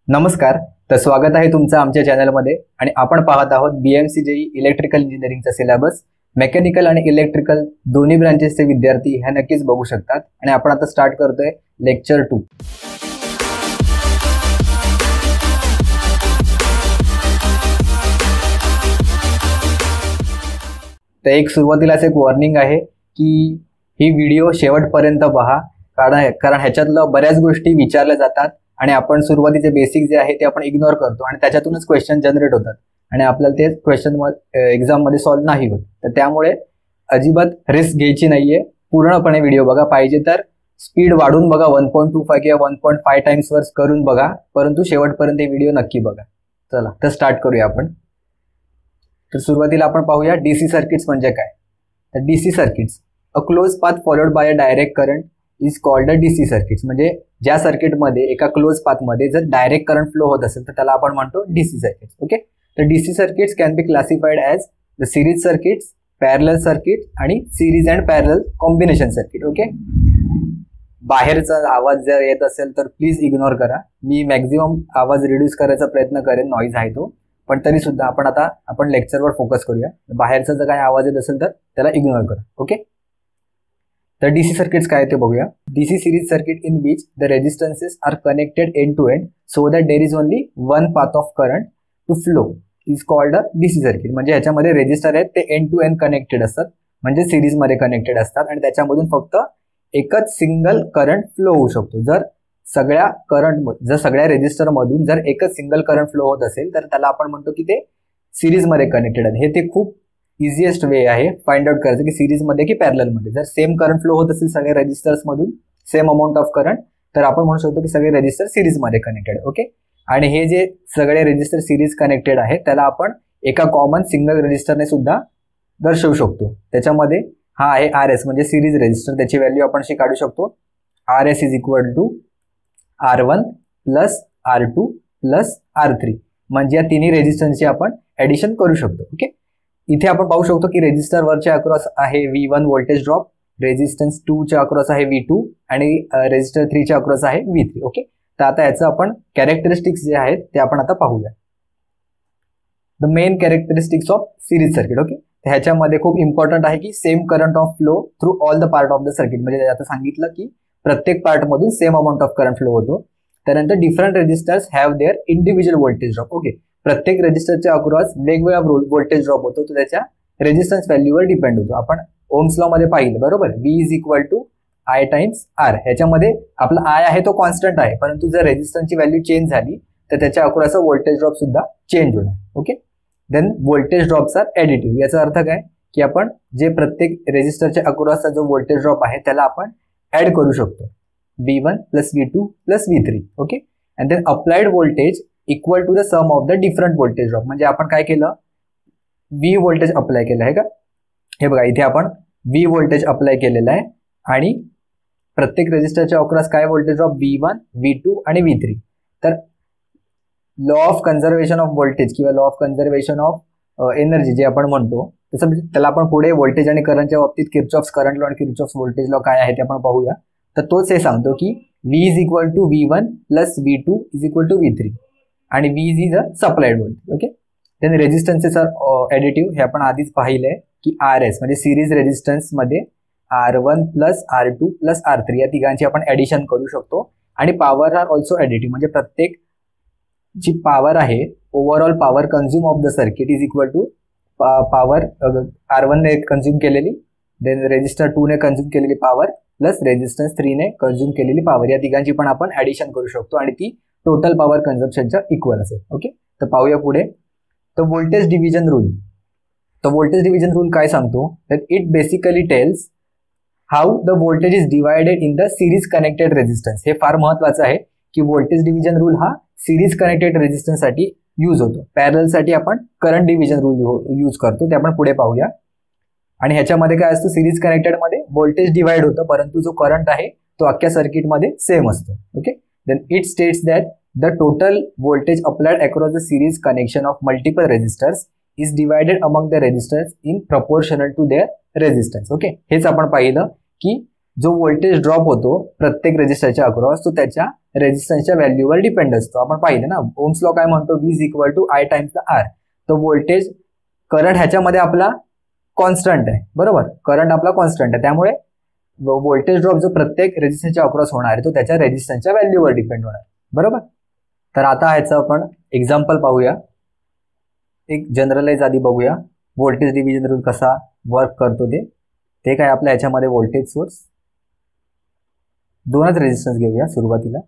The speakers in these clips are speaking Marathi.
नमस्कार. तर स्वागत आहे तुमचं आमच्या चॅनलमध्ये आणि आपण पाहत आहोत BMCJE इलेक्ट्रिकल इंजिनिअरिंगचा सिलेबस. मेकॅनिकल आणि इलेक्ट्रिकल दोन्ही ब्रांचेसचे विद्यार्थी हे नक्कीच बघू शकतात आणि आपण आता स्टार्ट करतोय लेक्चर 2. तर एक सुरुवातीलाच एक वॉर्निंग आहे की ही व्हिडिओ शेवटपर्यंत पहा, कारण ह्याच्यातलं बऱ्याच गोष्टी विचारल्या जातात आणि आपण सुरुवातीचे बेसिक जे आहे ते आपण इग्नोर करतो आणि त्याच्यातूनच क्वेश्चन जनरेट होतात आणि आपल्याला ते क्वेश्चन एक्झाम मध्ये सॉल्व्ह नाही होत. तर त्यामुळे अजिबात रिस्क घ्यायची नाहीये. पूर्णपणे व्हिडिओ बघा. पाहिजे तर स्पीड वाढून बघा, 1.25 किंवा 1.5 टाइम्स वर करून बघा, परंतु शेवटपर्यंत व्हिडिओ नक्की बघा. चला तर स्टार्ट करूया आपण. तर सुरुवातीला आपण पाहूया डीसी सर्किट्स म्हणजे काय. तर DC circuits, a close path followed by a direct current is called a DC circuits. म्हणजे ज्या सर्किटमध्ये एका क्लोज पाथमध्ये जर डायरेक्ट करंट फ्लो होत असेल तर त्याला आपण म्हणतो डीसी सर्किट्स. ओके. तर DC circuits can be classified as the series circuits, parallel circuit आणि series and parallel combination circuit. Okay. बाहेरचा आवाज जर येत असेल तर प्लीज इग्नोर करा. मी मॅक्झिमम आवाज रिड्यूस करायचा प्रयत्न करेन, नॉईज आहे तो, पण तरी सुद्धा आपण लेक्चरवर फोकस करूया. बाहेरचा जर काही आवाज येत असेल तर त्याला इग्नोर करा. ओके. तर डीसी सर्किट्स काय ते बघूया. DC series circuit in which the resistances are connected end to end so that there is only one path of current to flow is called a DC circuit. म्हणजे याच्यामध्ये रेजिस्टर आहेत ते एंड टू एंड कनेक्टेड असतात, म्हणजे सिरीज मध्ये कनेक्टेड असतात आणि त्याच्यामधून फक्त एकच सिंगल करंट फ्लो होऊ शकतो. जर सगळ्या रेजिस्टर मधून जर एकच सिंगल करंट फ्लो होत असेल तर त्याला आपण म्हणतो की ते सिरीज मध्ये कनेक्टेड आहे. हे ते खूप इझिएस्ट वे आहे फाइंड आउट करायचं की सिरीज मध्ये की पॅरलल मध्ये. जर सेम करंट फ्लो होत असेल सगळ्या रेजिस्टर्स मधून, सेम अमाऊंट ऑफ करंट, तर आपण म्हणू शकतो की सगळे रेजिस्टर सिरीज मध्ये कनेक्टेड. ओके. आणि हे जे सगळे रेजिस्टर सिरीज कनेक्टेड आहेत त्याला आपण एका कॉमन सिंगल रेजिस्टरने सुद्धा दर्शवू शकतो. त्याच्यामध्ये हा आहे RS म्हणजे सिरीज रेजिस्टर. त्याची व्हॅल्यू आपण अशी काढू शकतो, RS is equal to R1 plus R2 plus R3. म्हणजे या तिन्ही रेजिस्टन्सची आपण ऍडिशन करू शकतो. ओके. इथे आपण पाहू शकतो की रेजिस्टर वरच्या अक्रॉस आहे V1 व्होल्टेज ड्रॉप, रेजिस्टन्स 2 च्या अक्रॉस आहे V2 आणि रेजिस्टर 3 च्या अक्रॉस आहे V3. ओके. तर आता याचं आपण कॅरेक्टरिस्टिक्स जे आहेत ते आपण आता पाहूया. The main characteristics of series circuit. Okay. ह्याच्यामध्ये खूप इम्पॉर्टंट आहे की same current of flow through all the part of the circuit. म्हणजे आता सांगितलं की प्रत्येक पार्ट मधून same amount of current flow होतो. त्यानंतर different resistors have their individual voltage drop. Okay. प्रत्येक रेजिस्टरच्या अक्रॉस वेगवेगळा व्होल्टेज ड्रॉप होतो, तो त्याच्या रेजिस्टन्स व्हॅल्यूवर डिपेंड होतो. आपण ओम्स लॉ मध्ये पाहिलं बरोबर, V is equal to I times R. ह्याच्यामध्ये आपला I आहे तो कॉन्स्टंट आहे, परंतु जर रेजिस्टन्सची व्हॅल्यू चेंज झाली तर त्याच्या अक्रॉसचा व्होल्टेज ड्रॉप सुद्धा चेंज होणार. Okay. Then voltage drops are additive. याचा अर्थ काय की आपण जे प्रत्येक रेजिस्टरच्या अक्रॉसचा जो व्होल्टेज ड्रॉप आहे त्याला आपण ऍड करू शकतो, V1 plus V2 plus V3. Okay. And then applied voltage equal to the sum of the different voltage drop. म्हणजे आपण काय केलं, V व्होल्टेज अप्लाय केलं आहे का. हे बघा इथे आपण V व्होल्टेज अप्लाय केलेलं आहे आणि प्रत्येक रेजिस्टरच्या अक्रॉस काय व्होल्टेज ड्रॉप, V1 V2 आणि V3. तर law of conservation of voltage किंवा law of conservation of energy जे आपण म्हणतो, तसं त्याला आपण पुढे व्होल्टेज आणि करंटच्या बाबतीत किर्चॉफ्स करंट लॉ आणि किर्चॉफ्स व्होल्टेज लॉ काय आहे ते आपण पाहूया. तर तोच हे सांगतो की V is equal to V1 plus V2 is equal to V3 आणि V is a supplied voltage. Okay. Then resistances are additive. हे आपण आधीच पाहिलंय की RS म्हणजे सिरीज रेजिस्टन्स मध्ये R1 plus R2 plus R3 या तिघांची आपण ऍडिशन करू शकतो. आणि पॉवर आर ऑल्सो ऍडिटिव्ह. म्हणजे प्रत्येक जी पॉवर आहे, overall power consume of the circuit is equal to power R1 ने कन्झ्युम केलेली, देन रेजिस्टर 2 ने कन्झ्युम केलेली पॉवर प्लस रेजिस्टन्स 3 ने कन्झ्युम केलेली पॉवर, या तिघांची पण आपण ऍडिशन करू शकतो आणि ती टोटल पॉवर कन्झम्पशनच्या इक्वल असेल. ओके. तर पाहूया पुढे. तर व्होल्टेज डिव्हिजन रूल. तर व्होल्टेज डिव्हिजन रूल काय सांगतो, that it basically tells how the voltage is divided in the series connected resistance. हे फार महत्वाचं आहे की व्होल्टेज डिव्हिजन रूल हा सिरीज कनेक्टेड रेजिस्टन्स साठी यूज होतो. पॅरलल साठी आपण करंट डिव्हिजन रूल यूज करतो, ते आपण पुढे पाहूया. आणि ह्याच्यामध्ये काय असतं, सिरीज कनेक्टेड मध्ये व्होल्टेज डिवाइड होतं, परंतु जो करंट आहे तो अख्ख्या सर्किटमध्ये सेम असतो. Okay. Then it states that the total voltage applied across the series connection of multiple resistors is divided among the resistors in proportional to their resistance. Okay. हेच आपण पाहिलं की जो व्होल्टेज ड्रॉप होतो प्रत्येक रेजिस्टरच्या अक्रॉस तो त्याच्या रेजिस्टन्सच्या व्हॅल्यूवर डिपेंड असतो. आपण पाहिलं ना, ओम्स लॉ काय म्हणतो, V is equal to I times the R. तो व्होल्टेज करंट ह्याच्यामध्ये आपला कॉन्स्टंट आहे, बरोबर, करंट आपला कॉन्स्टंट आहे, त्यामुळे व्होल्टेज ड्रॉप जो प्रत्येक रेजिस्टन्सच्या अक्रॉस होणार आहे तो त्याच्या रेजिस्टन्सच्या व्हॅल्यूवर डिपेंड होणार, बरोबर. तर आता ह्याचं आपण एक्झाम्पल पाहूया, एक जनरलाइज आधी बघूया व्होल्टेज डिव्हिजन रूल कसा वर्क करतो ते काय. आपल्या ह्याच्यामध्ये व्होल्टेज सोर्स, दोनच रेजिस्टन्स घेऊया सुरुवातीला.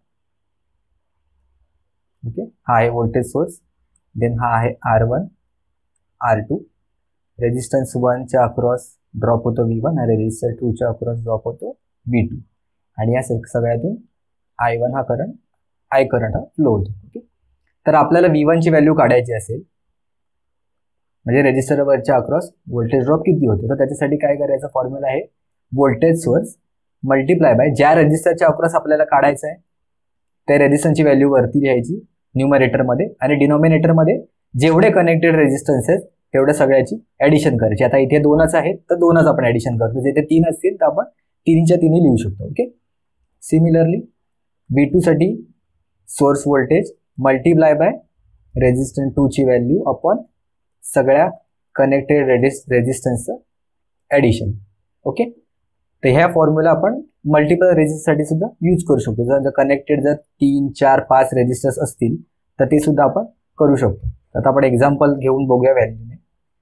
ओके, हा आहे व्होल्टेज सोर्स, देन हा आहे R1 R2. रेजिस्टन्स 1 च्या अक्रॉस ड्रॉप होतो V1 आणि रेजिस्टर 2 च्या अक्रॉस ड्रॉप होतो V2. आणि या सगळ्यातून I1 हा करंट हा फ्लो होतो. ओके, तर आपल्याला V1 ची व्हॅल्यू काढायची असेल, म्हणजे रेजिस्टरवरच्या अक्रॉस व्होल्टेज ड्रॉप किती होतो, तर त्याच्यासाठी काय करायचं, फॉर्म्युला आहे व्होल्टेज सोर्स मल्टिप्लाय बाय ज्या रेजिस्टरच्या अक्रॉस आपल्याला काढायचं आहे त्या रेजिस्टन्सची व्हॅल्यू वरती लिहायची न्यूमरेटरमध्ये, आणि डिनॉमिनेटरमध्ये जेवढे कनेक्टेड रेजिस्टन्स आहेत तेवढ्या सगळ्याची ॲडिशन करायची. आता इथे 2च आहेत तर 2च आपण ॲडिशन करतो, जिथे 3 असतील तर आपण 3च्या 3 लिहू शकतो. ओके, सिमिलरली V2 साठी source voltage multiply by resistance 2 ची व्हॅल्यू अपॉन सगळ्या कनेक्टेड रेजिस्टन्सचं ॲडिशन. ओके, तर ह्या फॉर्म्युला आपण मल्टिपल रेजिस्टरसाठी सुद्धा यूज करू शकतो. जर कनेक्टेड जर 3, 4, 5 रेजिस्टर्स असतील तर ते सुद्धा आपण करू शकतो. आता आपण एक्झाम्पल घेऊन बघूया व्हॅल्यूने.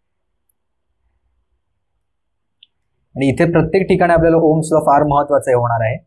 आणि इथे प्रत्येक ठिकाणी आपल्याला ओम्स लॉ फार महत्वाचा होणार आहे.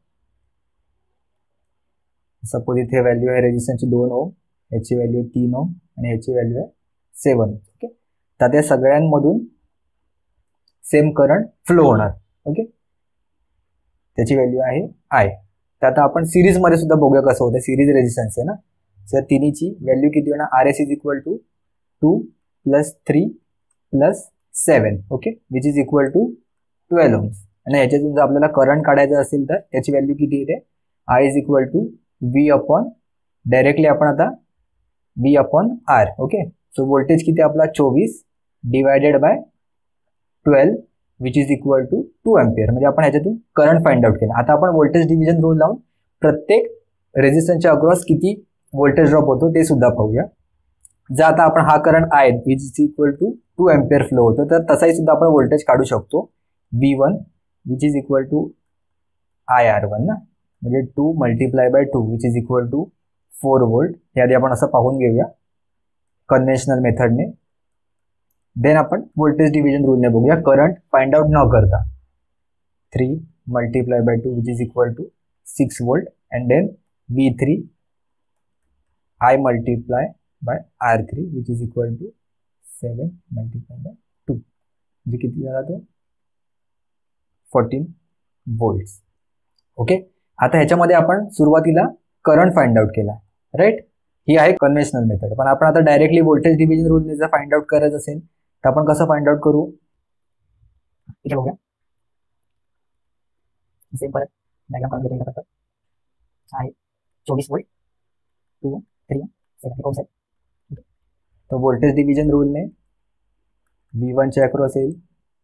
सपोज इथे व्हॅल्यू आहे रेजिस्टन्सची 2 ओम, ह्याची व्हॅल्यू 3 ओम आणि ह्याची व्हॅल्यू आहे 7. ओके, तर त्या सगळ्यांमधून सेम करंट फ्लो होणार. ओके, त्याची व्हॅल्यू आहे I. तर आता आपण सिरीजमध्ये सुद्धा बघूया कसं होतं, सिरीज रेजिस्टन्स आहे ना, तर तिन्हीची व्हॅल्यू किती होणार, RS is equal to 2 + 3 + 7. Okay, which is equal to 12 ohms. आणि ह्याच्यातून जर आपल्याला करंट काढायचं असेल तर त्याची व्हॅल्यू किती येते, I is equal to V upon, directly आपण आता V upon R. Okay, so voltage किती आपला 24 divided by 12 which is equal to 2 ampere. म्हणजे आपण ह्याच्यातून करंट फाइंड आउट केला. आता आपण व्होल्टेज डिव्हिजन रूल लावून प्रत्येक रेजिस्टन्सच्या अक्रॉस किती व्होल्टेज ड्रॉप होतो ते सुद्धा पाहूया. जर आता आपण हा current I which is equal to 2 ampere flow होतो, तर तसाही सुद्धा आपण व्होल्टेज काढू शकतो. V1 which is equal to IR1 ना, म्हणजे 2 multiply by 2 which is equal to 4 volt. हे आधी आपण असं पाहून घेऊया कन्व्हेन्शनल मेथडने. देन आपण व्होल्टेज डिव्हिजन रूलने बघूया करंट फाइंड आउट न करता. 3 multiply by 2 which is equal to 6 volt and then V3 I multiply by R3 which is equal to 7 multiply by 2 म्हणजे किती झाला तो 14 व्होल्ट्स. ओके, आता ह्याच्यामध्ये आपण सुरुवातीला करंट फाइंड आउट केला, राईट. ही आहे कन्व्हेन्शनल मेथड. पण आपण आता डायरेक्टली व्होल्टेज डिव्हिजन रूलने जर फाइंड आउट करायचं असेल तर आपण कसं फाइंड आउट करू, इथे बघूया. सेम परत डायग्राम काढून घेतो. फक्त आहे 24 व्होल्ट 2 3 7 ओम्स आहे. तर व्होल्टेज डिव्हिजन रूलने V1 च्या अक्रॉस येईल.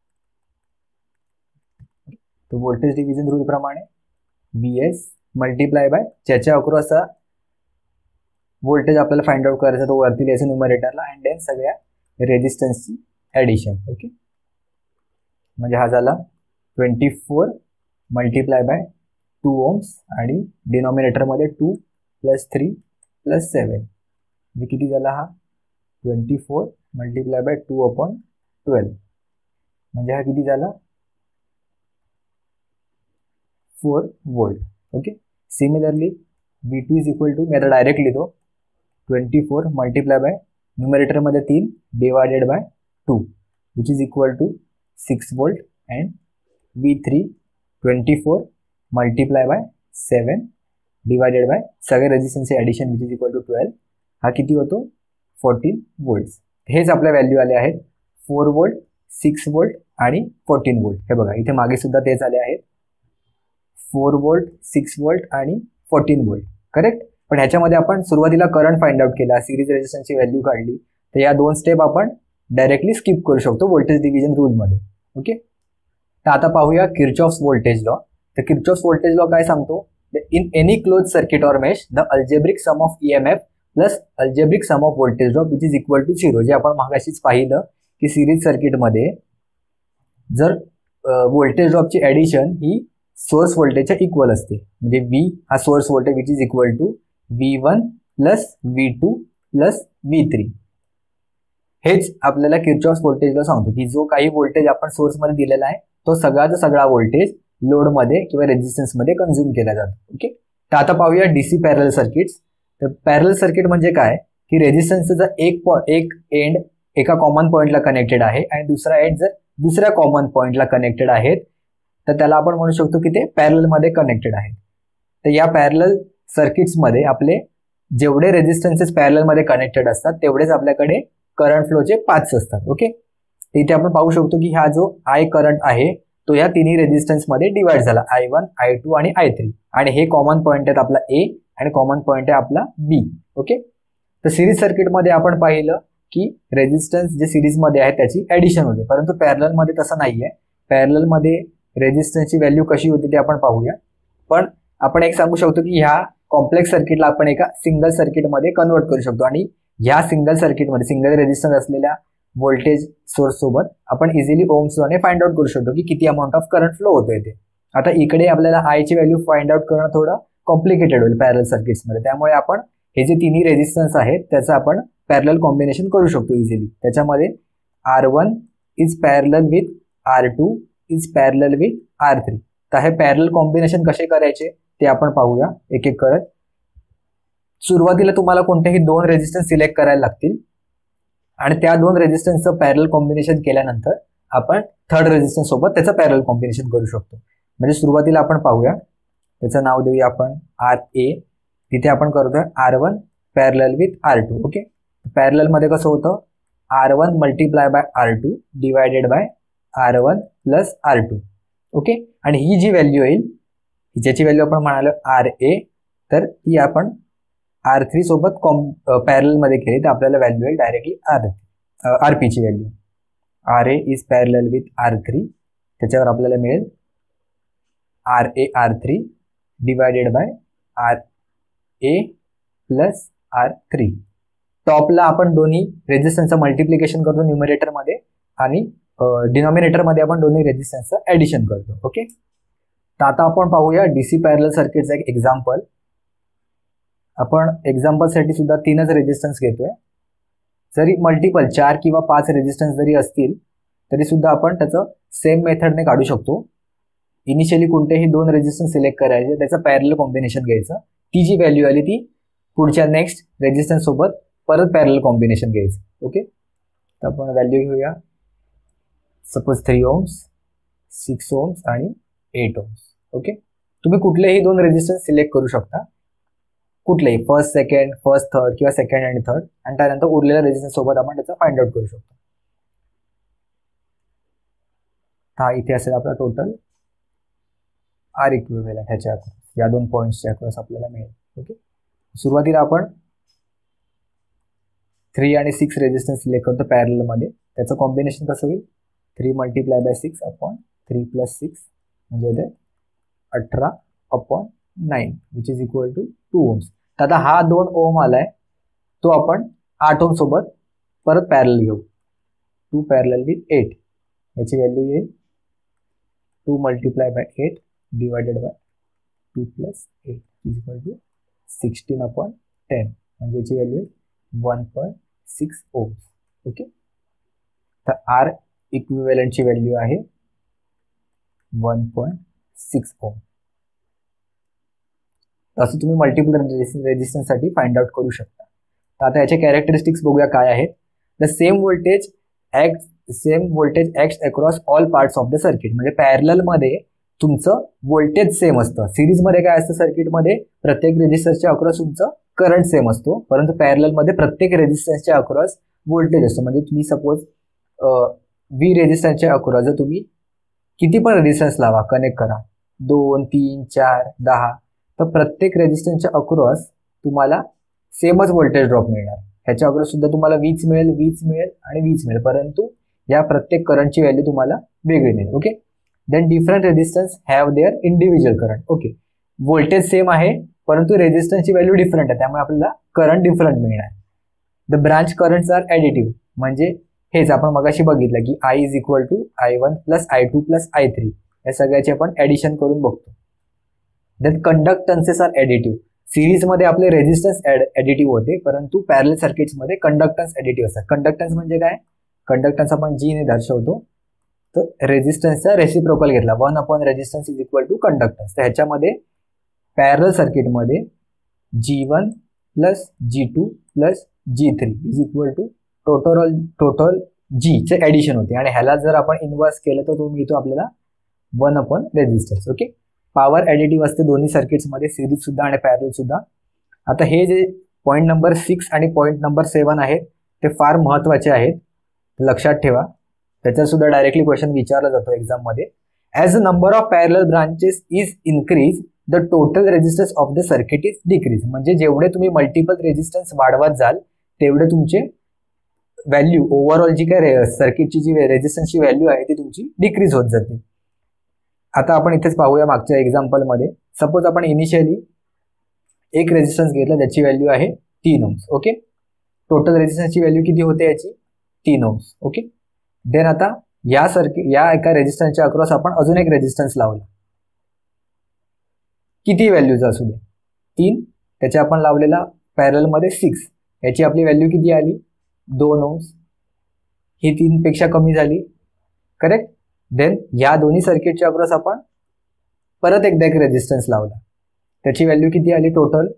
तो व्होल्टेज डिव्हिजन रूल प्रमाणे VS मल्टिप्लाय बाय ज्याच्या अक्रॉसचा व्होल्टेज आपल्याला फाइंड आउट करायचा तो वरती लिहायचा न्यूमरेटरला अँड देन सगळ्या रेजिस्टन्सची ॲडिशन. ओके, म्हणजे हा झाला 24 मल्टिप्लाय बाय 2 ओम्स आणि डिनॉमिनेटरमध्ये 2 + 3 + 7 म्हणजे किती झाला हा 24 मल्टिप्लाय बाय 2 अपॉन 12 म्हणजे हा किती झाला 4 volt. Okay, similarly V2 is equal to, मी आता डायरेक्ट लिहितो 24 मल्टिप्लाय बाय न्यूमरेटरमध्ये 3 divided by 2 which is equal to 6 volt and V3 24 multiply by 7 divided by सगळे रेजिस्टन्सचे addition which is equal to 12. हा किती होतो 14 व्होल्ट्स. हेच आपल्या व्हॅल्यू आले आहेत 4 व्होल्ट 6 व्होल्ट आणि 14 व्होल्ट. हे बघा इथे मागे सुद्धा तेच आले आहेत 4 व्होल्ट 6 व्होल्ट आणि 14 व्होल्ट, करेक्ट. पण ह्याच्यामध्ये आपण सुरुवातीला करंट फाइंड आउट केला, सिरीज रेजिस्टन्सची व्हॅल्यू काढली, तर या 2 स्टेप आपण डायरेक्टली स्किप करू शकतो व्होल्टेज डिव्हिजन रूलमध्ये. ओके, तर आता पाहूया किर्चॉफ्स व्होल्टेज लॉ. तर किर्चॉफ्स व्होल्टेज लॉ काय सांगतो, in any close circuit or mesh the algebraic sum of EMF plus algebraic sum of voltage drop which is equal to 0. जे आपण मागाशीच पाहिलं की सिरीज सर्किटमध्ये जर व्होल्टेज ड्रॉपची ऍडिशन ही सोर्स व्होल्टेजच्या इक्वल असते, म्हणजे V हा source voltage which is equal to V1 plus V2 plus V3. हेच आपल्याला किर्चॉफ्स व्होल्टेज लॉ सांगतो की जो काही व्होल्टेज आपण सोर्समध्ये दिलेला आहे तो सगळाचा सगळा व्होल्टेज लोडमध्ये किंवा रेझिस्टन्समध्ये कन्झ्युम केला जातो. ओके, तर आता पाहूया डीसी पॅरलल सर्किट्स. तर पॅरलल सर्किट म्हणजे काय की रेझिस्टन्सचा एक एंड एका कॉमन पॉइंटला कनेक्टेड आहे आणि दुसरा एंड जर दुसऱ्या कॉमन पॉइंटला कनेक्टेड आहेत तर त्याला आपण म्हणू शकतो की ते पॅरललमध्ये कनेक्टेड आहेत. तर या पॅरलल सर्किट्समध्ये आपले जेवढे रेझिस्टन्सेस पॅरललमध्ये कनेक्टेड असतात तेवढेच आपल्याकडे करंट फ्लोचे पाथ्स असतात. ओके, तर इथे आपण पाहू शकतो की हा जो आय करंट आहे तो या तिन्ही रेझिस्टन्समध्ये डिवाइड झाला, I1, I2 आणि I3. आणि हे कॉमन पॉइंट आहेत आपला A आणि कॉमन पॉइंट आहे आपला B. ओके, तर सिरीज सर्किटमध्ये आपण पाहिलं की रेझिस्टन्स जे सिरीजमध्ये आहे त्याची ऍडिशन होते, परंतु पॅरललमध्ये तसं नाहीये. पॅरललमध्ये रेझिस्टन्सची व्हॅल्यू कशी होती ते आपण पाहूया. पण आपण एक सांगू शकतो की ह्या कॉम्प्लेक्स सर्किटला आपण एका सिंगल सर्किटमध्ये कन्वर्ट करू शकतो आणि ह्या सिंगल सर्किटमध्ये सिंगल रेझिस्टन्स असलेल्या व्होल्टेज सोर्स सोबत आपण इझिली ओम्स लॉने फाइंड आउट करू शकतो की किती अमाऊंट ऑफ करंट फ्लो होतोय ते. आता इकडे आपल्याला आय ची व्हॅल्यू फाइंड आउट करणं थोडं कॉम्प्लिकेटेड होईल पॅरलल सर्किट्समध्ये, त्यामुळे आपण हे जे तिन्ही रेझिस्टन्स आहेत त्याचं आपण पॅरलल कॉम्बिनेशन करू शकतो इझिली. त्याच्यामध्ये R1 is parallel with R2 is parallel with R3. तर हे पॅरलल कॉम्बिनेशन कसे करायचे ते आपण पाहूया एक एक करत. सुरुवातीला तुम्हाला कोणतेही दोन रेझिस्टन्स सिलेक्ट करायला लागतील आणि त्या दोन रेझिस्टन्सचं पॅरलल कॉम्बिनेशन केल्यानंतर आपण थर्ड रेझिस्टन्स सोबत त्याचं पॅरलल कॉम्बिनेशन करू शकतो. म्हणजे सुरुवातीला आपण पाहूया, त्याचं नाव देऊया आपण RA. तिथे आपण करतोय R1 parallel with R2. Okay, पॅरललमध्ये कसं होतं R1 multiply by R2 divided by R1 plus R2. Okay, आणि ही जी व्हॅल्यू येईल ज्याची व्हॅल्यू आपण म्हणालो RA, तर ती आपण R3 सोबत पॅरललमध्ये केली तर आपल्याला व्हॅल्यू येईल डायरेक्टली RP ची value. RA is parallel with R3, त्याच्यावर आपल्याला मिळेल RA R3 divided by RA plus R3. टॉपला आपण दोन्ही रेझिस्टन्सचं मल्टिप्लिकेशन करतो न्यूमरेटरमध्ये आणि डिनॉमिनेटरमध्ये आपण दोन्ही रेझिस्टन्सचं ऍडिशन करतो. ओके, तर आता आपण पाहूया डीसी पॅरलल सर्किटचं एक एक्झाम्पल. आपण एक्झाम्पलसाठी सुद्धा 3च रेझिस्टन्स घेतोय. जरी मल्टिपल 4 किंवा 5 रेझिस्टन्स जरी असतील तरी सुद्धा आपण त्याचं सेम मेथडने काढू शकतो. इनिशियली कोणतेही दोन रेझिस्टन्स सिलेक्ट करायचे, त्याचं पॅरलल कॉम्बिनेशन घ्यायचं, ती जी व्हॅल्यू आली ती पुढच्या नेक्स्ट रेझिस्टन्स सोबत परत पॅरलल कॉम्बिनेशन घ्यायचं. ओके, तर आपण व्हॅल्यू घेऊया सपोज 3 ohms, 6 ohms आणि 8 ohms. ओके, तुम्ही कुठलेही दोन रेझिस्टन्स सिलेक्ट करू शकता, कुठलेही फर्स्ट सेकंड, फर्स्ट थर्ड किंवा सेकंड आणि थर्ड, आणि त्यानंतर उरलेल्या रेझिस्टन्स सोबत आपण त्याचा फाइंड आउट करू शकतो. हा इथे असेल आपला टोटल R इक्विव्हॅलंट ह्याच्या अक्रॉस, या दोन पॉईंट्सच्या अक्रॉस आपल्याला मिळेल. ओके, सुरुवातीला आपण 3 आणि 6 रेझिस्टन्स सिलेक्ट करतो पॅरललमध्ये. त्याचं कॉम्बिनेशन कसं होईल 3 मल्टिप्लाय बाय 6 अपॉन 3 प्लस 6 म्हणजे 18 upon 9 which is equal to 2 ohms. तर आता हा 2 ohm आलाय तो आपण 8 ohm सोबत परत पॅरलल घेऊ. 2 पॅरलल विथ 8, याची व्हॅल्यू येईल 2 multiply by 8 divided by 2 plus 8 is equal to 16 upon 10 म्हणजे याची व्हॅल्यू येईल 1.6 ohms. ओके, तर R इक्विव्हॅलंटची व्हॅल्यू आहे 1.6 ohm. असं तुम्ही मल्टिपल रेझिस्टन्ससाठी फाइंड आउट करू शकता. तर आता याचे कॅरेक्टरिस्टिक्स बघूया काय आहेत. The same voltage acts across all parts of the circuit. म्हणजे पॅरललमध्ये तुमचं व्होल्टेज सेम असतं. सिरीजमध्ये काय असतं सर्किटमध्ये प्रत्येक रेझिस्टन्सच्या अक्रॉस तुमचं करंट सेम असतो, परंतु पॅरललमध्ये प्रत्येक रेझिस्टन्सच्या अक्रॉस व्होल्टेज असतो. म्हणजे तुम्ही सपोज V रेझिस्टन्सच्या अक्रॉस जर तुम्ही किती पण रेझिस्टन्स लावा, कनेक्ट करा 2, 3, 4, 10, तर प्रत्येक रेझिस्टन्सच्या अक्रॉस तुम्हाला सेमच व्होल्टेज ड्रॉप मिळणार. ह्याच्या अक्रॉस सुद्धा तुम्हाला वीज मिळेल आणि वीज मिळेल, परंतु या प्रत्येक करंटची व्हॅल्यू तुम्हाला वेगळी मिळेल. Okay, then different resistance have their individual current. Okay, voltage same आहे परंतु रेजिस्टन्सची व्हॅल्यू डिफरंट आहे, त्यामुळे आपल्याला करंट डिफरंट मिळणार. The branch currents are additive, म्हणजे हेच आपण मगाशी बघितलं की I is equal to I1 plus I2 plus I3 या सगळ्याचे आपण ॲडिशन करून बघतो. Then conductances are additive. सिरीजमध्ये आपले रेजिस्टन्स ॲडिटिव्ह होते परंतु पॅरलल सर्किट्समध्ये कंडक्टन्स ॲडिटिव्ह असतात. कंडक्टन्स म्हणजे काय? कंडक्टन्स आपण G ने दर्शवतो. तर रेजिस्टन्सचा रेसिप्रोकल घेतला, 1 upon resistance is equal to conductance. तर ह्याच्यामध्ये पॅरलल सर्किटमध्ये G1 plus G2 plus G3 is equal to total G चे ॲडिशन होते आणि ह्याला जर आपण इन्व्हर्स केलं तर तो मिळतो आपल्याला 1 upon resistance. Okay, power additive असते दोन्ही सर्किट्समध्ये, सिरीज सुद्धा आणि पॅरलल सुद्धा. आता हे जे पॉईंट नंबर 6 आणि पॉईंट नंबर 7 आहेत ते फार महत्त्वाचे आहेत, लक्षात ठेवा. त्याच्यात सुद्धा डायरेक्टली क्वेश्चन विचारला जातो एक्झाममध्ये. As a number of parallel branches is increase the total resistance of the circuit is decrease. म्हणजे जेवढे तुम्ही मल्टिपल रेजिस्टन्स वाढवत जाल तेवढे तुमचे व्हॅल्यू ओव्हरऑल जी काय सर्किटची जी रेजिस्टन्सची व्हॅल्यू आहे ती तुमची डिक्रीज होत जाते. आता आपण इथेच पाहूया मागच्या एक्झाम्पलमध्ये. सपोज आपण इनिशियली एक रेजिस्टन्स घेतला ज्याची व्हॅल्यू आहे 3 ohms. ओके, टोटल रेजिस्टन्सची व्हॅल्यू किती होते याची? 3 ohms. ओके, देन आता या एका रेजिस्टन्सच्या अक्रॉस आपण अजून एक रेजिस्टन्स लावला, किती व्हॅल्यूचा असू दे 3, त्याच्या आपण लावलेला पॅरलमध्ये 6, याची आपली व्हॅल्यू किती आली? 2 ohms. ही 3 पेक्षा कमी झाली, करेक्ट. देन या दोन्ही सर्किटच्या अक्रॉस आपण परत एकदा एक रेजिस्टन्स लावला, त्याची व्हॅल्यू किती आली? टोटल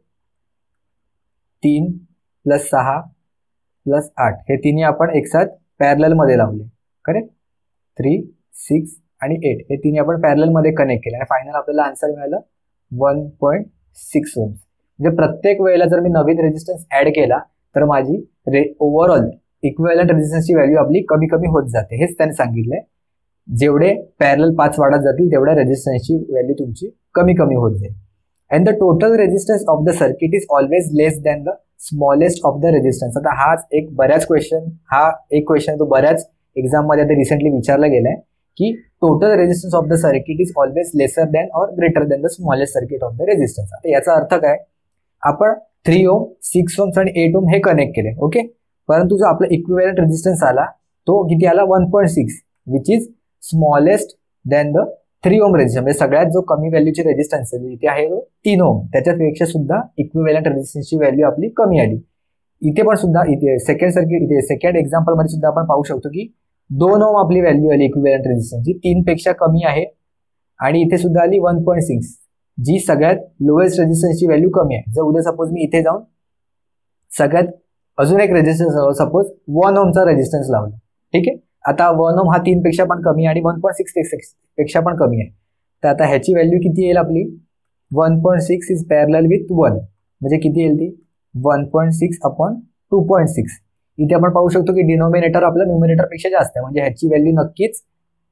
3 प्लस 6 प्लस 8 हे तिन्ही आपण एकसाथ पॅरललमध्ये लावले, करेक्ट. 3, 6 आणि 8 हे तिन्ही आपण पॅरललमध्ये कनेक्ट केले आणि फायनल आपल्याला आन्सर मिळालं 1.6 ohms. म्हणजे प्रत्येक वेळेला जर मी नवीन रेजिस्टन्स ॲड केला तर माझी ओव्हरऑल इक्विव्हॅलंट रेजिस्टन्सची व्हॅल्यू आपली कमी कमी होत जाते. हेच त्यांनी सांगितलंय, जेवढे पॅरलल 5 वाढत जातील तेवढ्या रेजिस्टन्सची व्हॅल्यू तुमची कमी कमी होत जाईल. And the total resistance of the circuit is always less than the smallest of the resistance. आता हा एक क्वेश्चन तो बऱ्याच एक्झाममध्ये आता रिसेंटली विचारला गेलाय की total resistance of the circuit is always lesser than or greater than the smallest circuit of the resistance. आता याचा अर्थ काय? आपण 3 ohm, 6 ohms आणि 8 ohm हे कनेक्ट केले, ओके. परंतु जो आपला इक्विव्हॅलंट रेजिस्टन्स आला तो किती आला? 1.6 which is smallest than the 3 ohm resistance. म्हणजे सगळ्यात जो कमी व्हॅल्यूची रेजिस्टन्स आहे इथे आहे 3 ohm, त्याच्यापेक्षा सुद्धा इक्विव्हॅलंट रेजिस्टन्सची व्हॅल्यू आपली कमी आली. इथे पण सुद्धा इथे सेकंड एक्झाम्पलमध्ये सुद्धा आपण पाहू शकतो की 2 ohm आपली व्हॅल्यू आली इक्विव्हॅलंट रेजिस्टन्सची, 3 पेक्षा कमी आहे. आणि इथे सुद्धा आली 1.6 जी सगळ्यात लोएस्ट रेजिस्टन्सची व्हॅल्यू कमी आहे. जर उद्या सपोज मी इथे जाऊन सगळ्यात अजून एक रेजिस्टन्स सपोज 1 ohmचा रेजिस्टन्स लावला, ठीक आहे. आता 1 ohm हा 3 पेक्षा पण कमी आणि 1.6 पेक्षा पण कमी आहे. तर आता ह्याची व्हॅल्यू किती येईल आपली? 1.6 इज पॅरलल विथ 1, म्हणजे किती येईल ती? 1.6 अपॉन 2.6. इथे आपण पाहू शकतो की डिनोमिनेटर आपला न्यूमिनेटर पेक्षा जास्त आहे, म्हणजे ह्याची व्हॅल्यू नक्कीच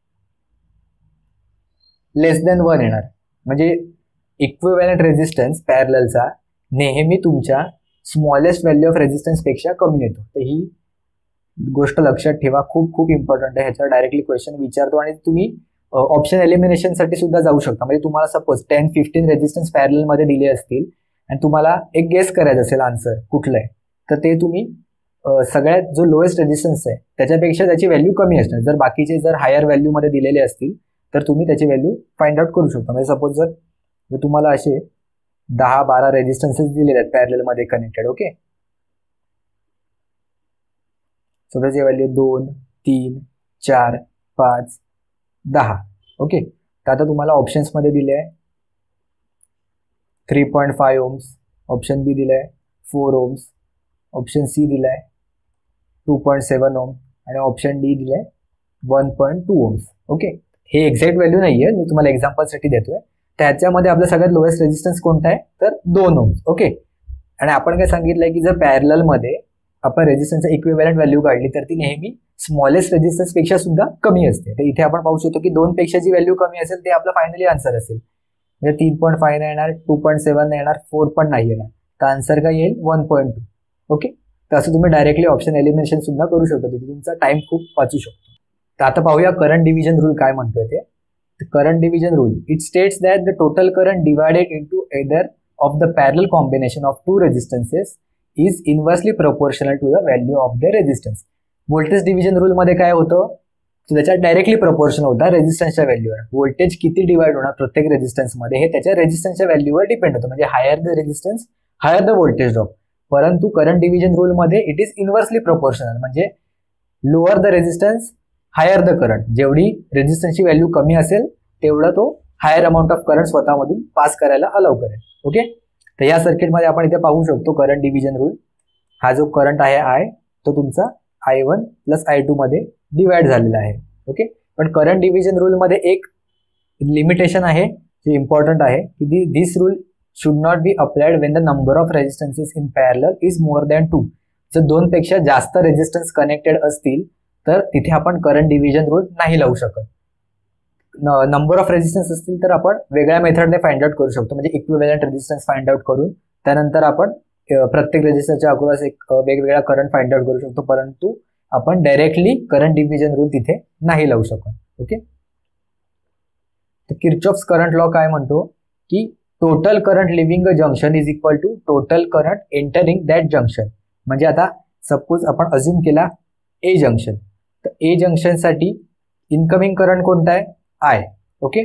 लेस दॅन 1 येणार. म्हणजे इक्विव्हॅलंट रेजिस्टन्स पॅरललचा नेहमी तुमच्या स्मॉलेस्ट व्हॅल्यू ऑफ रेजिस्टन्स पेक्षा कमी येतो. तर ही गोष्ट लक्षात ठेवा, खूप खूप इम्पॉर्टंट आहे. ह्याच्यावर डायरेक्टली क्वेश्चन विचारतो आणि तुम्ही ऑप्शन एलिमिनेशनसाठी सुद्धा जाऊ शकता. म्हणजे तुम्हाला सपोज 10-15 रेजिस्टन्स पॅरललमध्ये दिले असतील आणि तुम्हाला एक गेस करायचं असेल आन्सर कुठलं आहे, तर ते तुम्ही सगळ्यात जो लोएस्ट रेजिस्टन्स आहे त्याच्यापेक्षा त्याची व्हॅल्यू कमी असणार. जर बाकीचे जर हायर व्हॅल्यूमध्ये दिलेले असतील तर तुम्ही त्याची व्हॅल्यू फाइंड आउट करू शकता. म्हणजे सपोज जर तुम्हाला असे 10-12 रेजिस्टन्सेस दिलेले आहेत पॅरललमध्ये कनेक्टेड, ओके. सो त्याची व्हॅल्यू 2, 3, 4, 5, 10, ओके. तर आता तुम्हाला ऑप्शन्समध्ये दिले आहे 3.5 ohms, ऑप्शन बी दिलं आहे 4 ohms, ऑप्शन सी दिलं आहे 2.7 ohm आणि ऑप्शन डी दिलं आहे 1.2 ohms, ओके. हे एक्झॅक्ट व्हॅल्यू नाही आहे, मी तुम्हाला एक्झाम्पलसाठी देतोय. त्याच्यामध्ये आपला सगळ्यात लोएस्ट रेजिस्टन्स कोणता आहे? तर 2 ohms, ओके. आणि आपण काय सांगितलंय की जर पॅरललमध्ये आपण रेजिस्टन्सचा इक्विव्हॅलंट व्हॅल्यू काढली तर ती नेहमी स्मॉलेस्ट रेजिस्टन्स पेक्षा सुद्धा कमी असते. तर इथे आपण पाहू शकतो की 2 पेक्षा जी व्हॅल्यू कमी असेल ते आपला फायनली आन्सर असेल. म्हणजे 3.5 नाही येणार, 2.7 नाही येणार, 4 पण नाही येणार. तर आन्सर काय येईल? 1.2, ओके. तर असं तुम्ही डायरेक्टली ऑप्शन एलिमिनेशन सुद्धा करू शकता, तिथे तुमचा टाइम खूप वाचू शकतो. तर आता पाहूया करंट डिव्हिजन रूल काय म्हणतोय ते. current division rule, it states that the total current divided into either of the parallel combination of two resistances is inversely proportional to the value of the resistance. Voltage division rule मध्ये काय होतं, त्याच्यात डायरेक्टली प्रपोर्शनल होता रेजिस्टन्सच्या व्हॅल्यूवर. व्होल्टेज किती डिवाइड होणार प्रत्येक रेजिस्टन्समध्ये हे त्याच्या रेजिस्टन्सच्या व्हॅल्यूवर डिपेंड होतं. म्हणजे higher the resistance higher the voltage drop. परंतु करंट डिव्हिजन रूल मध्ये इट इज इन्व्हर्सली प्रोपोर्शनल, म्हणजे lower the resistance higher the current. जेवढी रेजिस्टन्सची व्हॅल्यू कमी असेल तेवढा तो हायर अमाऊंट ऑफ करंट स्वतःमधून पास करायला अलाउ करेल. ओके, तर या सर्किटमध्ये आपण इथे पाहू शकतो करंट डिव्हिजन रूल. हा जो करंट आहे आय तो तुमचा I1 प्लस I2 मध्ये डिवाइड झालेला आहे. ओके, पण करंट डिव्हिजन रूल मध्ये एक लिमिटेशन आहे जे इम्पॉर्टंट आहे की this rule should not be applied when the number of resistances in parallel is more than 2. जर 2 पेक्षा जास्त रेजिस्टन्स कनेक्टेड असतील तर तिथे आपण करंट डिव्हिजन रूल नाही लावू शकत. नंबर ऑफ रेजिस्टन्स असतील तर आपण वेगळ्या मेथडने फाइंड आउट करू शकतो, म्हणजे इक्विव्हॅलंट रेजिस्टन्स फाइंड आउट करून त्यानंतर आपण प्रत्येक रेजिस्टरच्या अक्रॉस एक वेगवेगळा करंट फाइंड आउट करू शकतो. परंतु आपण डायरेक्टली करंट डिव्हिजन रूल तिथे नाही लावू शकत. ओके, तर किर्चॉफ्स करंट लॉ काय म्हणतो की total current leaving a junction is equal to total current entering that junction. म्हणजे आता सपोज आपण अज्युम केला ए जंक्शन, तर ए जंक्शन साठी इनकमिंग करंट कोणता आहे आय. ओके,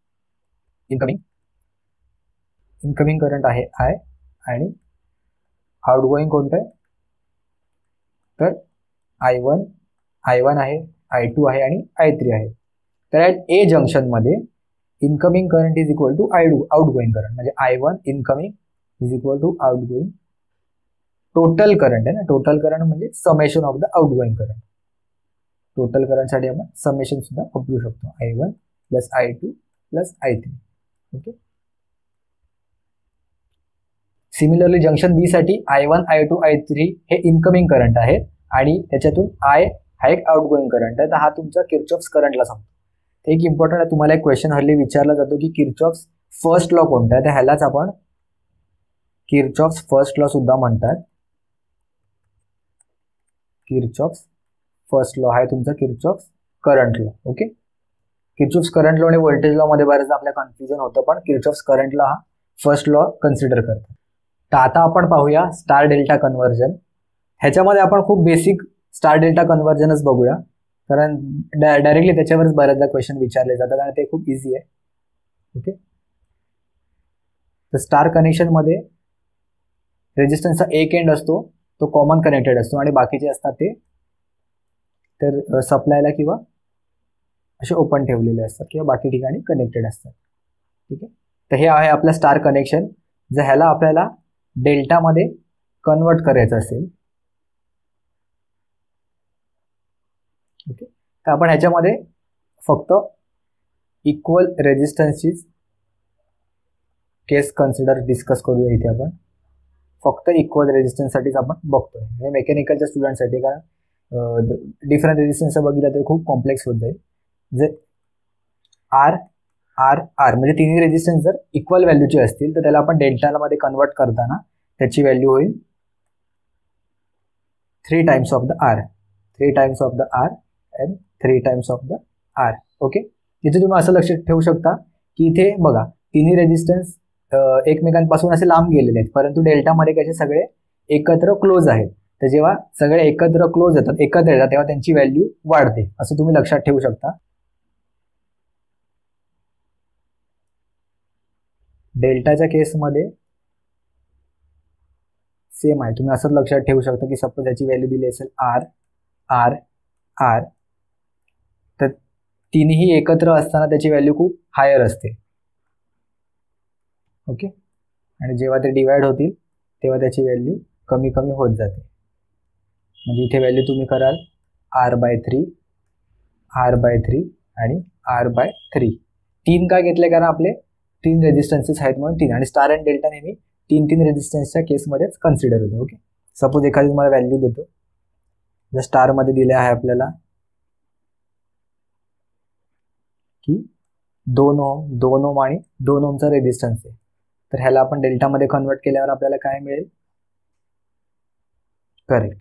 इनकमिंग करंट आहे आय आणि आउटगोइंग कोणतं आहे तर I1 आहे, I2 आहे आणि I3 आहे. तर ॲट ए जंक्शनमध्ये incoming current is equal to outgoing current, म्हणजे I1 incoming is equal to outgoing. Total current आहे ना, टोटल करंट म्हणजे summation of the outgoing current. Total करंटसाठी आपण समेशन सुद्धा वापरू शकतो, I1 plus I2 plus I3. Okay, similarly junction B साठी I1 I2 I3 हे इनकमिंग करंट आहेत आणि त्याच्यातून आय हा एक आउटगोइंग करंट आहे. तर हा तुमचा किर्चॉफ्स करंटला सांगतो. तर एक इम्पॉर्टंट आहे, तुम्हाला एक क्वेश्चन हल्ली विचारला जातो की किर्चॉफ्स फर्स्ट लॉ कोणता आहे, तर ह्यालाच आपण किर्चॉफ्स फर्स्ट लॉ सुद्धा म्हणतात. किर्चॉफ्स फर्स्ट लॉ आहे तुमचा Kirchhoff's current law. Okay, Kirchhoff's current law आणि व्होल्टेज लॉ मध्ये बरेचदा आपल्या कन्फ्युजन होतं, पण किर्चॉफ्स करंट लॉ हा फर्स्ट लॉ कन्सिडर करतात. तर आता आपण पाहूया स्टार डेल्टा कन्व्हर्जन. ह्याच्यामध्ये आपण खूप बेसिक स्टार डेल्टा कन्व्हर्जनच बघूया, कारण डायरेक्टली त्याच्यावरच बऱ्याचदा क्वेश्चन विचारले जातात आणि ते खूप इझी आहे. ओके, तर स्टार कनेक्शनमध्ये रेजिस्टन्सचा एक एंड असतो तो कॉमन कनेक्टेड असतो आणि बाकीचे असतात ते तर सप्लायला किंवा असे ओपन ठेवलेले असतात किंवा बाकी ठिकाणी कनेक्टेड असतात. ठीक आहे, तर हे आहे आपलं स्टार कनेक्शन. जर ह्याला आपल्याला डेल्टामध्ये कन्वर्ट करायचं असेल, ओके, तर आपण ह्याच्यामध्ये फक्त इक्वल रेजिस्टन्सचीच केस डिस्कस करूया. इथे आपण फक्त इक्वल रेजिस्टन्ससाठीच आपण बघतोय, म्हणजे मेकॅनिकलच्या स्टुडंटसाठी, कारण डिफरंट रेजिस्टन्स बघितलं तर खूप कॉम्प्लेक्स होत जाईल. जर आर आर आर म्हणजे तिन्ही रेजिस्टन्स जर इक्वल व्हॅल्यूचे असतील तर त्याला आपण डेल्टामध्ये कन्वर्ट करताना त्याची व्हॅल्यू होईल 3 times of the R, 3 times of the R and 3 times of the R. Okay, इथे तुम्ही असं लक्षात ठेवू शकता की इथे बघा तिन्ही रेजिस्टन्स एकमेकांपासून असे लांब गेलेले आहेत, परंतु डेल्टामध्ये कसे सगळे एकत्र क्लोज आहेत. तर जेव्हा सगळे एकत्र क्लोज येतात, एकत्र येतात, तेव्हा त्यांची व्हॅल्यू वाढते, असं तुम्ही लक्षात ठेवू शकता. डेल्टाच्या केसमध्ये सेम आहे, तुम्ही असंच लक्षात ठेवू शकता की सपोज याची व्हॅल्यू दिली असेल आर आर आर, तर तिन्ही एकत्र असताना त्याची व्हॅल्यू खूप हायर असते. ओके, आणि जेव्हा ते डिवाइड होतील तेव्हा त्याची व्हॅल्यू कमी कमी होत जाते. म्हणजे इथे व्हॅल्यू तुम्ही कराल R/3 R/3 आणि R/3. 3 का घेतले, कारण आपले 3 रेजिस्टन्सेस आहेत म्हणून 3, आणि स्टार अँड डेल्टा नेहमी 3 रेजिस्टन्सच्या केसमध्येच कन्सिडर होतो. ओके, सपोज एखादी तुम्हाला व्हॅल्यू देतो, जर स्टारमध्ये दिले आहे आपल्याला की 2 ओम आणि 2 ओमचा रेजिस्टन्स आहे, तर ह्याला आपण डेल्टामध्ये कन्वर्ट केल्यावर आपल्याला काय मिळेल, करेक्ट,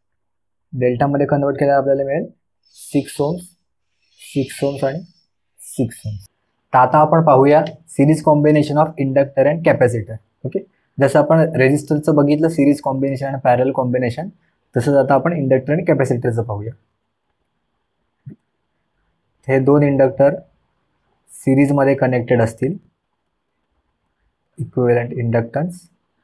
डेल्टामध्ये कन्वर्ट केल्यावर आपल्याला मिळेल 6 ओम्स आणि 6 ohms. तर आता आपण पाहूया series combination of inductor and capacitor. Okay, जसं आपण रेजिस्टरचं बघितलं सिरीज कॉम्बिनेशन आणि पॅरल कॉम्बिनेशन, तसंच आता आपण इंडक्टर आणि कॅपॅसिटरचं पाहूया. हे दोन इंडक्टर सिरीजमध्ये कनेक्टेड असतील, इक्विव्हॅलंट इंडक्टन्स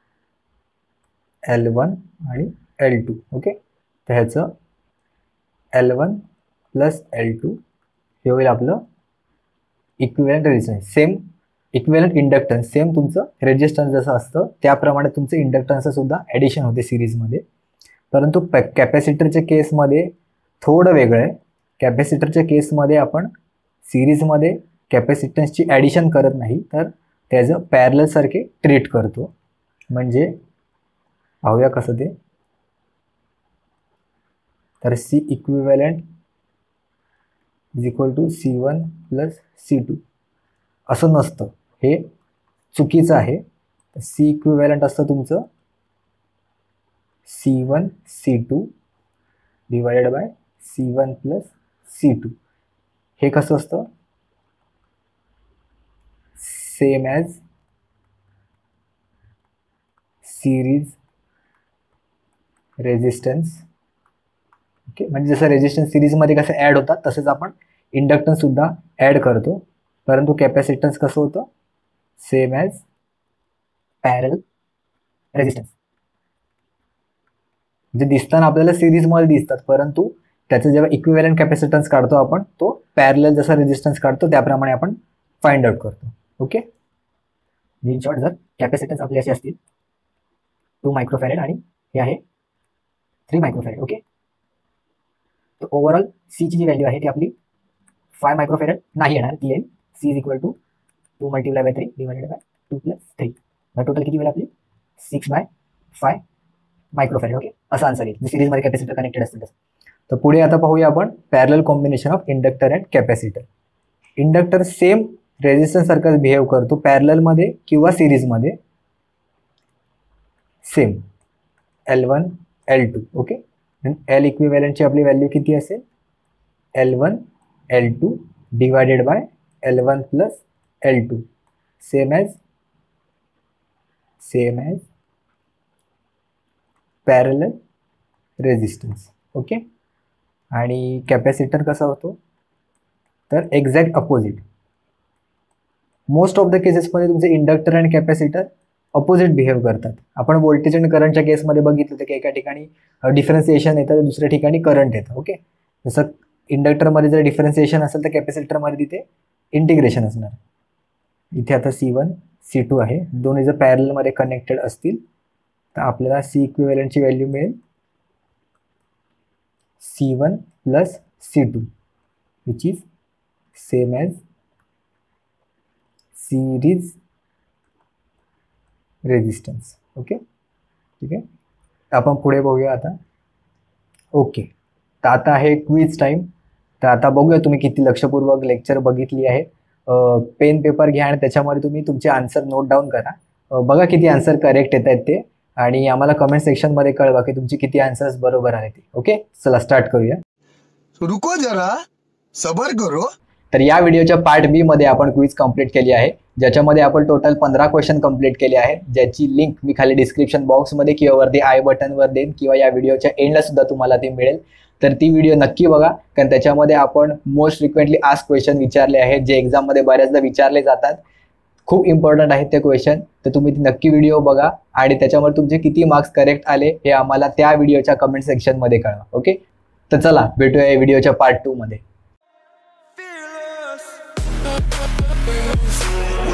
L1 आणि L2. ओके, तर ह्याचं L1 प्लस L2 हे होईल आपलं equivalent resistance. Same equivalent inductance, same तुमचं रेजिस्टन्स जसं असतं त्याप्रमाणे तुमचं इंडक्टन्सचं सुद्धा ॲडिशन होते सिरीजमध्ये. परंतु कॅपॅसिटरच्या केसमध्ये थोडं वेगळं आहे. कॅपॅसिटरच्या केसमध्ये आपण सिरीजमध्ये कॅपॅसिटन्सची ॲडिशन करत नाही, तर त्याचं पॅरलसारखे ट्रीट करतो. म्हणजे पाहूया कसं ते. तर C equivalent is equal to C1 plus C2 असं नसतं, हे चुकीचं आहे. C इक्विव्हॅलंट असतं तुमचं C1 C2 divided by C1 plus C2. हे कसं असतं, same as series resistance. Okay, म्हणजे जसं रेजिस्टन्स सिरीजमध्ये कसं ॲड होतात तसंच आपण इंडक्टन्ससुद्धा ॲड करतो. परंतु कॅपॅसिटन्स कसं होतं, सेम ॲज पॅरल रेजिस्टन्स. जे दिसताना आपल्याला सिरीजमध्ये दिसतात, परंतु त्याचं जेव्हा इक्विव्हॅलंट कॅपॅसिटन्स काढतो आपण, तो पॅरल जसा रेजिस्टन्स काढतो त्याप्रमाणे आपण फाइंड आउट करतो. ओके, इन शॉर्ट जर कॅपॅसिटन्स आपले असे असतील 2 मायक्रोफॅरेड आणि हे आहे 3 मायक्रोफॅरेड. ओके, तर ओव्हरऑल सीची जी व्हॅल्यू आहे ती आपली 5 मायक्रोफॅरेड नाही येणार, ती येईल C is equal to 2 multiply by 3 divided by 2 plus 3. मग टोटल किती होईल आपली 6/5 मायक्रोफॅरेड. ओके, असा आन्सर येईल सिरीजमध्ये कॅपॅसिटर कनेक्टेड असतील तसं. तर पुढे आता पाहूया आपण parallel combination of inductor and capacitor. Inductor same resistance सारखाच बिहेव करतो पॅरलमध्ये किंवा सिरीजमध्ये, same L1 L2. Okay, L इक्विव्हॅलंटची आपली व्हॅल्यू किती असेल, L1 L2 divided by L1 plus L2, same as parallel resistance. Okay, आणि कॅपॅसिटर कसा होतो, तर exact opposite. Most of the केसेसमध्ये तुमचे inductor and capacitor opposite behave करतात. आपण व्होल्टेज अँड करंटच्या केसमध्ये बघितलं तर की एका ठिकाणी डिफरन्सिएशन येतं तर दुसऱ्या ठिकाणी करंट येतं. ओके, जसं इंडक्टरमध्ये जर डिफरन्सिएशन असेल तर कॅपॅसिटरमध्ये तिथे इंटिग्रेशन असणार. इथे आता C1 C2 आहे, दोन्ही जर पॅरलमध्ये कनेक्टेड असतील तर आपल्याला C इक्विव्हॅलंटची व्हॅल्यू मिळेल C1 plus C2 which is same as series resistance. Okay, ठीक आहे, आपण पुढे बघूया आता. ओके, तर आता आहे क्विज टाईम. तर आता बघूया तुम्ही किती लक्षपूर्वक लेक्चर बघितली आहे. पेन पेपर घ्या आणि त्याच्यामध्ये तुम्ही तुमचे आन्सर नोट डाऊन करा. बघा किती आन्सर करेक्ट येत आहेत ते, आणि आम्हाला कमेंट सेक्शनमध्ये कळवा की तुमची किती आन्सर्स बरोबर आले ते. ओके, चला स्टार्ट करूया. रुको जरा सबर करो. तर या व्हिडिओच्या पार्ट बी मध्ये आपण क्विज कंप्लीट केली आहे, ज्याच्यामध्ये आपण टोटल 15 क्वेश्चन कंप्लीट केले आहेत, ज्याची लिंक मी खाली डिस्क्रिप्शन बॉक्समध्ये किंवा वरती आय बटनवर देईन किंवा या व्हिडिओच्या एंडला सुद्धा तुम्हाला ते मिळेल. तर ती व्हिडिओ नक्की बघा, कारण त्याच्यामध्ये आपण मोस्ट फ्रिक्वेंटली आस्क क्वेश्चन विचारले आहेत, जे एक्झाममध्ये बऱ्याचदा विचारले जातात. खूप इम्पॉर्टंट आहेत ते क्वेश्चन. तर तुम्ही ती नक्की व्हिडिओ बघा आणि त्याच्यावर तुमचे किती मार्क्स करेक्ट आले हे आम्हाला त्या व्हिडिओच्या कमेंट सेक्शनमध्ये कळवा. ओके, तर चला भेटूया या व्हिडिओच्या पार्ट 2 मध्ये.